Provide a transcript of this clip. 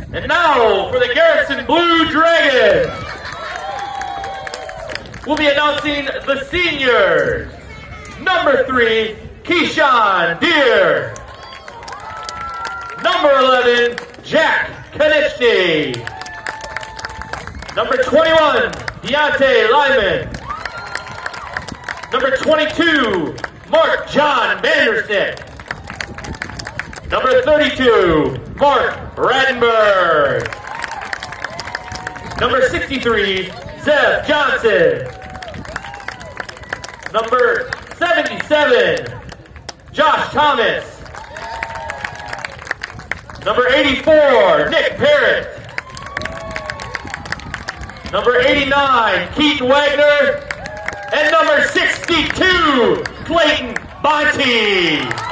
And now for the Garretson Blue Dragons, we'll be announcing the seniors. Number 3, Keyshawn Deere. Number 11, Jack Konechny. Number 21, Deontay Lyman. Number 22, Mark John Vanderstick. Number 32, Mark Rattenberg. Number 63, Zev Johnson. Number 77, Josh Thomas. Number 84, Nick Parrott. Number 89, Keith Wagner. And number 62, Clayton Bonte.